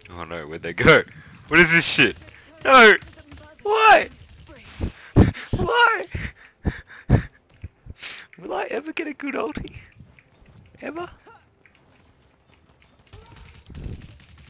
Oh no, where'd they go? What is this shit? No! Why? Why? Will I ever get a good ulti? Ever?